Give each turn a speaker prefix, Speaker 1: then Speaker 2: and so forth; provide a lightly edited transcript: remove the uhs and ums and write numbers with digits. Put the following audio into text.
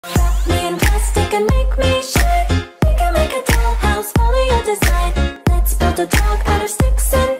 Speaker 1: Wrap me in plastic and make me shine. We can make a dollhouse, follow your design. Let's build a dog out of sticks and